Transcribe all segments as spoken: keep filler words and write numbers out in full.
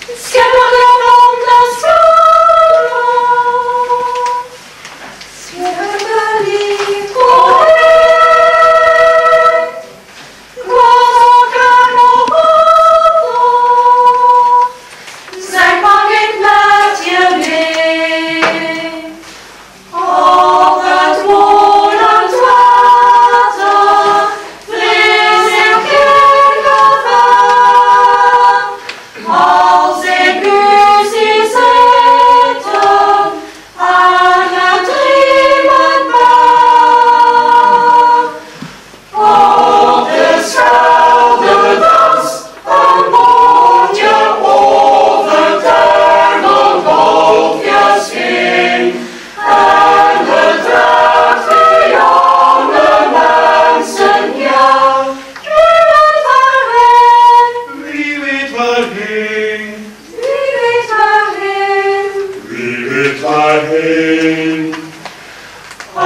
waarheen. Ah,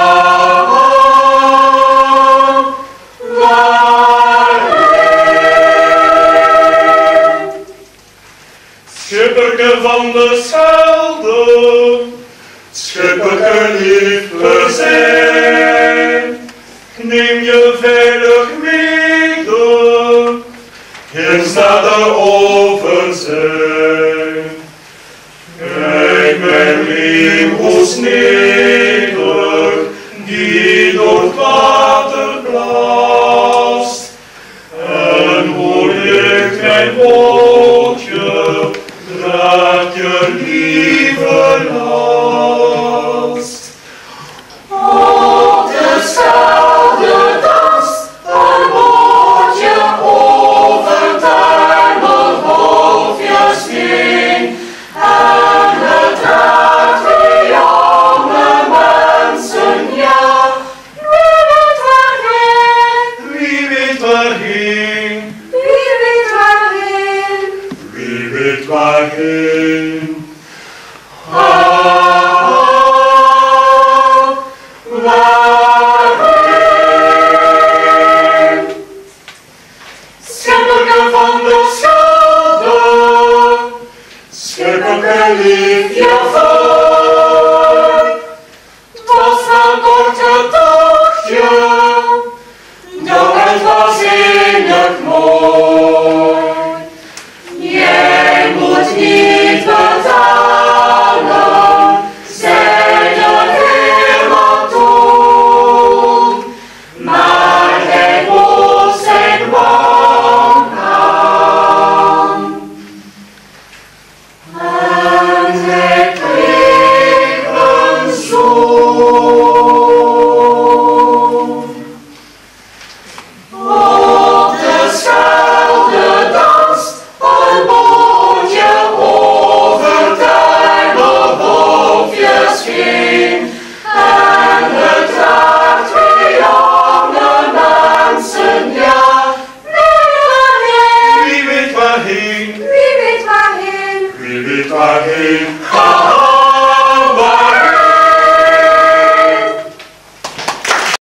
waarheen. Schipperke van de Schelde, schipperke lieve zee, neem je veilig mede, eens naar de overzee. Kijk mijn lief, hoe sneeuwig die door het water blaast, en hoe licht mijn bootje draagt je lieve last. Op de Schelde danst een bootje over duimelhoofdjes heen, en het draagt die jonge mensen, ja, wie weet waarheen, Wie weet waarheen, wie weet waarheen. wie weet waarheen. Ah, waarheen. Schipperke van de Schelde, schipperke lief je voor. Het was een korte tochtje, doch het was innig mooi. Jij moet niet betalen, zei de Heerman toen, maar hij bood zijn wang aan. En hij kreeg een zoon. Op de Schelde danst een bootje over duimelhoofdjes heen, en het draagt twee jonge mensen, ja, wie weet waarheen, Wie weet waarheen, wie weet waarheen. wie weet waarheen. Ha, ha.